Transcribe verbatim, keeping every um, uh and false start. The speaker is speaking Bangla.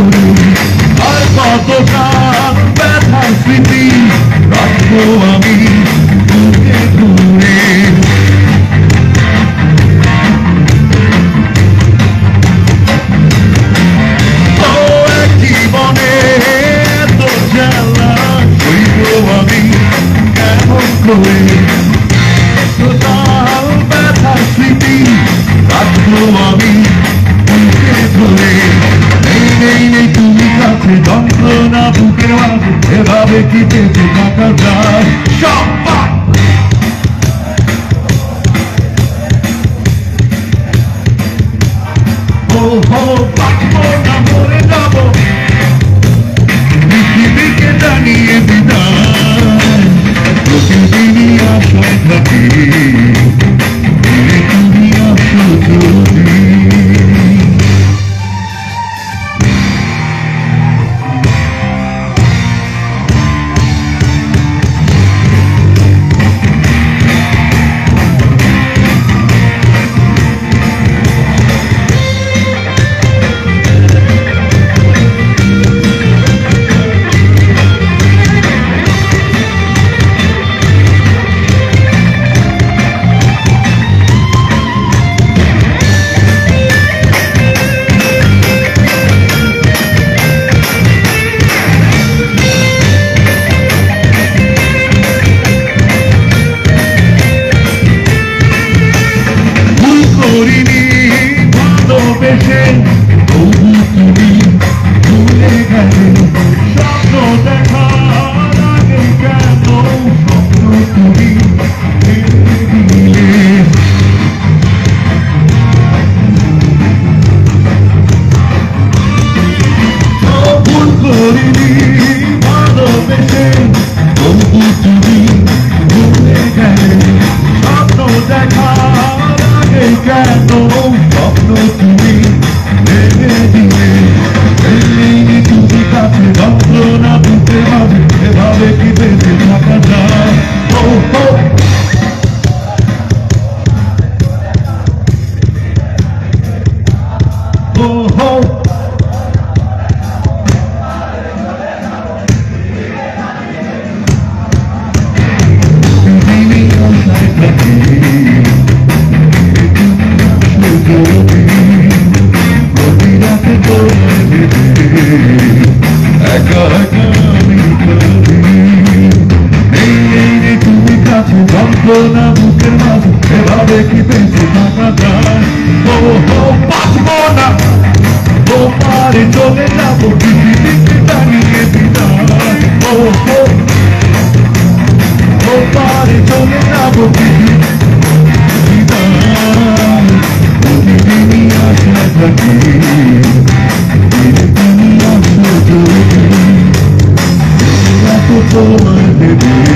করে আর কতটা ব্যথার স্মৃতি রাখবো আমি বুকে ঘুরে ও এক জীবনে এত জ্বালা সইব আমি কেমন করে total ব্যথার স্মৃতি রাখবো আমি বুকে ধরে নেই নেই নেই তুমি কাছে যন্ত্রণা বুকের মাঝে এভাবে কি বেঁচে থাকা যায় সব ও হো বাঁচবো না মরে যাবো পৃথিবীকে জানিয়ে বিদায় প্রতিদিনই আশায় থাকি তুমি আসো যদি করিনি ভালোবেসে তবু তুমি ভুলে গেলে স্বপ্ন দেখার আগে কেন স্বপ্ন তুমি দিলে ভুল করিনি ভালোবেসে তবু তুমি ভুলে গেলে স্বপ্ন দেখার কেন স্বপ্ন তুমি ভেবে দিলে তুমি কাছে যন্ত্রণা বুকে মাঝে এভাবে কি বেঁচে থাকা যায় ও হো ও হো তুমি আশায় থাকি যন্ত্রণা বুকের মাঝে এভাবে কি বেঁচে থাকা যায় ও হো বাঁচবো না ও পারে চলে যাবো পৃথিবীকে জানিয়ে বিদায় ও হো ও পারে চলে যাবো পৃথিবীকে বিদায় প্রতিদিনই আশা থাকি তুমি আসো যদি তোমার দেবে